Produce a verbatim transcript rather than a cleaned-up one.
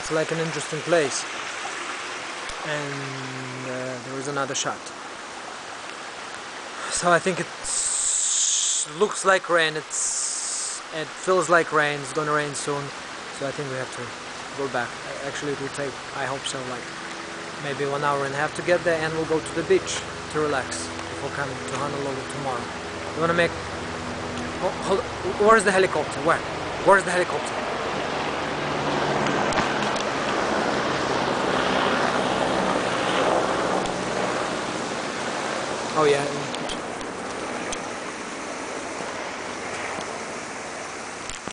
looks like an interesting place. And uh, there is another shot. So I think it looks like rain. It's it feels like rain. It's gonna rain soon. So I think we have to go back. Actually, it will take, I hope so, like maybe one hour and a half to get there, and we'll go to the beach to relax before coming to Honolulu tomorrow. You wanna make? Oh, hold. Where's the helicopter? Where? Where's the helicopter? Oh yeah.